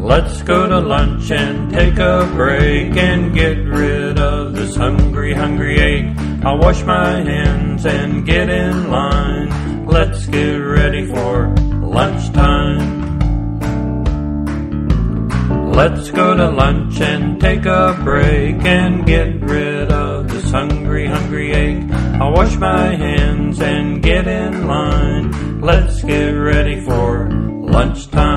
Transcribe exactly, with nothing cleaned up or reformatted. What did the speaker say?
Let's go to lunch and take a break and get rid of this hungry, hungry ache. I'll wash my hands and get in line. Let's get ready for lunchtime. Let's go to lunch and take a break and get rid of this hungry, hungry ache. I'll wash my hands and get in line. Let's get ready for lunchtime.